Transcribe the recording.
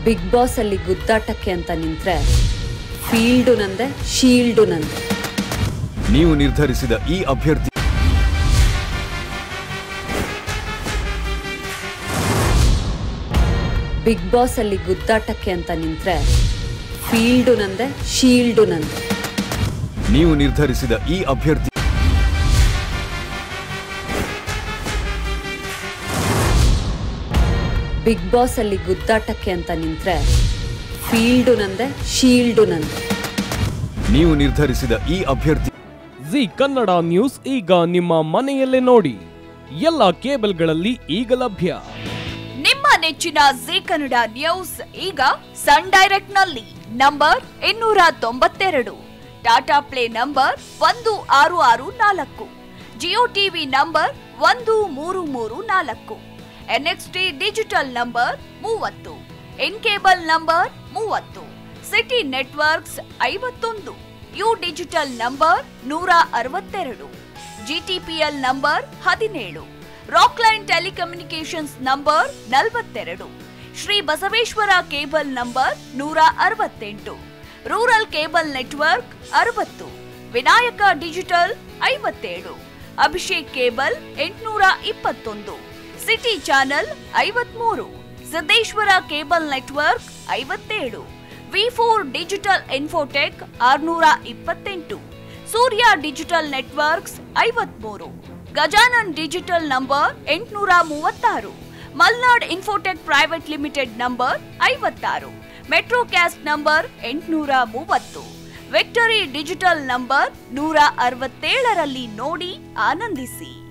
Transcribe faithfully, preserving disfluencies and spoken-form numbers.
Big boss ಅಲ್ಲಿ ಗುದ್ದಾಟಕ್ಕೆ ಅಂತ ನಿಂತ್ರೆ field ನಂದೆ, ಶೀಲ್ಡು ನಂದೆ. ನೀವು ನಿರ್ಧರಿಸಿದ ಈ ಅಭ್ಯರ್ಥಿ ಬಿಗ್ ಬಾಸ್ ಅಲ್ಲಿ ಗುದ್ದಾಟಕ್ಕೆ ಅಂತ ನಿಂತ್ರೆ ಫೀಲ್ಡು ನಂದೆ, ಶೀಲ್ಡು ನಂದೆ. ನೀವು ನಿರ್ಧರಿಸಿದ ಈ ಅಭ್ಯರ್ಥಿ ಬಿಗ್ ಬಾಸ್ ಅಲ್ಲಿ ಗುದ್ದಾಟಕ್ಕೆ ಅಂತ ನಿಂತ್ರೆ ಫೀಲ್ಡು ನಂದೆ, ಶೀಲ್ಡು ನಂದೆ. ನೀವು ನಿರ್ಧರಿಸಿದ ಈ ಅಭ್ಯರ್ಥಿ ಜಿ ಕನ್ನಡ ನ್ಯೂಸ್ ಈಗ ನಿಮ್ಮ ಮನೆಯಲ್ಲೇ ನೋಡಿ. ಎಲ್ಲ ಕೇಬಲ್ಗಳಲ್ಲಿ ಈಗ ಲಭ್ಯ. ನಿಮ್ಮ ನೆಚ್ಚಿನ ಜಿ ಕನ್ನಡ ನ್ಯೂಸ್ ಈಗ ಸನ್ ಡೈರೆಕ್ಟ್ ನಲ್ಲಿ ನಂಬರ್ ಇನ್ನೂರ ತೊಂಬತ್ತೆರಡು, ಟಾಟಾ ಪ್ಲೇ ನಂಬರ್ ಒಂದು ಆರು ಆರು ನಾಲ್ಕು, ಜಿಯೋ ಟಿವಿ ನಂಬರ್ ಒಂದು ಮೂರು ಮೂರು ನಾಲ್ಕು, ಎನ್ಎಕ್ಸ್ಟಿ ಡಿಜಿಟಲ್ ನಂಬರ್ ಮೂವತ್ತು, ಇನ್ ಕೇಬಲ್ ನಂಬರ್ ಮೂವತ್ತು, ಸಿಟಿ ನೆಟ್ವರ್ಕ್ಸ್ ಐವತ್ತೊಂದು, ಯು ಡಿಜಿಟಲ್ ನಂಬರ್ ನೂರ ಅರವತ್ತೆರಡು, ಜಿಟಿಪಿಎಲ್ ನಂಬರ್ ಹದಿನೇಳು, ರಾಕ್ಲೈನ್ ಟೆಲಿಕಮ್ಯುನಿಕೇಶನ್ಸ್ ನಂಬರ್ ನಲವತ್ತೆರಡು, ಶ್ರೀ ಬಸವೇಶ್ವರ ಕೇಬಲ್ ನಂಬರ್ ನೂರ ಅರವತ್ತೆಂಟು, ರೂರಲ್ ಕೇಬಲ್ ನೆಟ್ವರ್ಕ್ ಅರವತ್ತು, ವಿನಾಯಕ ಡಿಜಿಟಲ್ ಐವತ್ತೇಳು, ಅಭಿಷೇಕ್ ಕೇಬಲ್ ಎಂಟುನೂರ ಇಪ್ಪತ್ತೊಂದು, ಸಿಟಿ ಚಾನೆಲ್ ಐವತ್ಮೂರು, ಸಿದ್ದೇಶ್ವರ ಕೇಬಲ್ ನೆಟ್ವರ್ಕ್ ಐವತ್ತೇಳು, ವಿ ಫೋರ್ ಡಿಜಿಟಲ್ ಇನ್ಫೋಟೆಕ್ ಆರುನೂರ ಇಪ್ಪತ್ತೆಂಟು, ಸೂರ್ಯ ಡಿಜಿಟಲ್ ನೆಟ್ವರ್ಕ್ಸ್ ಐವತ್ಮೂರು, ಗಜಾನನ್ ಡಿಜಿಟಲ್ ನಂಬರ್ ಎಂಟುನೂರ ಮೂವತ್ತಾರು, Malnad infotech private limited number ಐವತ್ತಾರು, ಮೆಟ್ರೋಕ್ಯಾಸ್ಟ್ ನಂಬರ್ ಎಂಟುನೂರ ಮೂವತ್ತು, ವಿಕ್ಟರಿ ಡಿಜಿಟಲ್ ನಂಬರ್ ನೂರ ಅರವತ್ತೇಳರಲ್ಲಿ ನೋಡಿ ಆನಂದಿಸಿ.